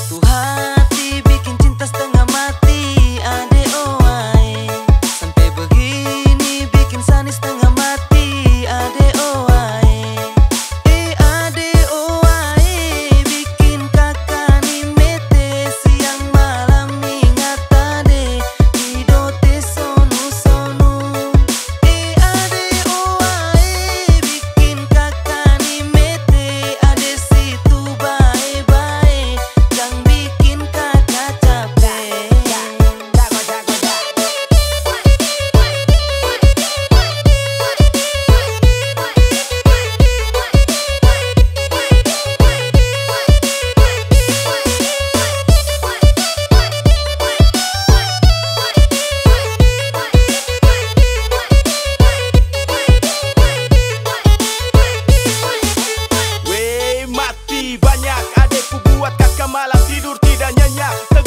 Satu hati bikin cinta setengah mati, ade oai. Sampai begini bikin Sani setengah mati, ade oai. Ade oai, bikin kakak ni mete siang malam ingat ade hidote sonu-sonu. Ade oai, bikin kakak ni mete ade situ bae-bae, yang bikin kakak capek. Weh mati banyak adekku buat kakak malam tidur tidak nyenyak.